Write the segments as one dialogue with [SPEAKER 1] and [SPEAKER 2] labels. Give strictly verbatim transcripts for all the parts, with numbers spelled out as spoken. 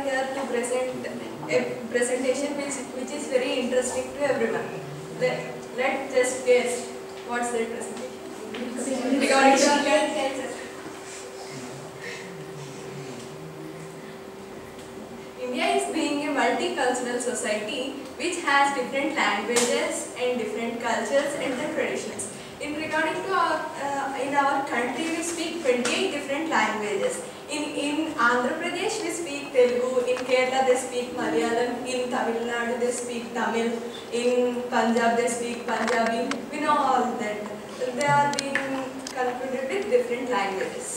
[SPEAKER 1] are here to present a presentation which, which is very interesting to everyone. Let, let's just guess what's the presentation. Regarding to India is being a multicultural society which has different languages and different cultures and their traditions. In regarding to our, uh, in our country we speak twenty-eight different languages. In, in Andhra Pradesh we speak Telugu, in Kerala they speak Malayalam, in Tamil Nadu they speak Tamil, in Punjab they speak Punjabi. We know all that. They are being concluded with different languages.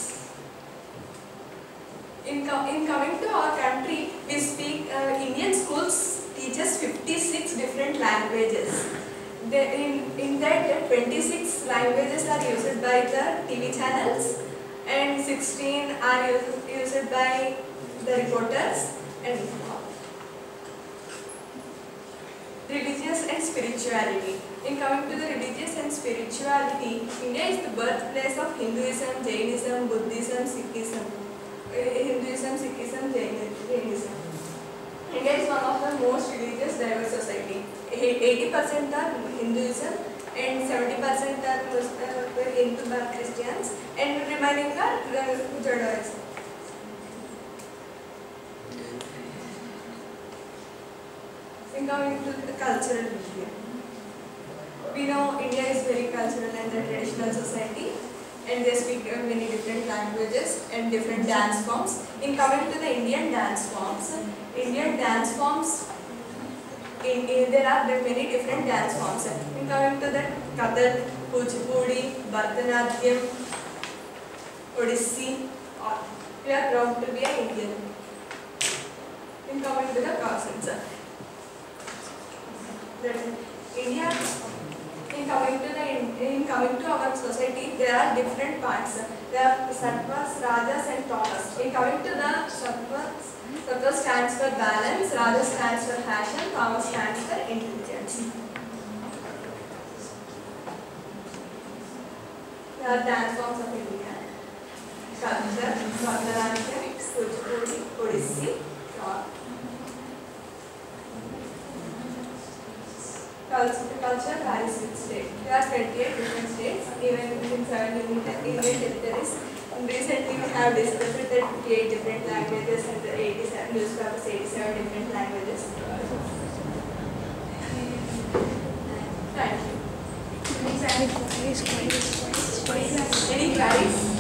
[SPEAKER 1] In, com in coming to our country, we speak, uh, Indian schools teach us fifty-six different languages. They, in, in that, twenty-six languages are used by the T V channels and sixteen are used, used by the reporters. And religious and spirituality. In coming to the religious and spirituality, India is the birthplace of Hinduism, Jainism, Buddhism, Sikhism. Hinduism, Sikhism, Jainism. India is one of the most religious diverse society. eighty percent are Hinduism and seventy percent are uh, Hindu Christians and remaining are Judaism. In coming to the cultural review, we know India is very cultural and a traditional society, and they speak uh, many different languages and different dance forms. In coming to the Indian dance forms, Indian dance forms, in, in, there are many different dance forms. In coming to the Kathak, Kuchipudi, Bharatanatyam, Odissi, we are proud to be an Indian. In coming to the cousins, India. In coming to the in coming to our society, there are different parts. There are Sattvas, Rajas, and Tamas. In coming to the Sattvas, Sattva stands for balance, Rajas stands for passion, Tamas stands for intelligence. There are dance forms of India: Kathak, Bharatanatyam, Kuchipudi, Odissi, Rock. The culture varies with state. There are twenty-eight different states, even in seven Indian territories. Recently, we have discussed that fifty-eight different languages and the eighty-seven newspapers, eighty-seven different languages. Thank you. Any queries?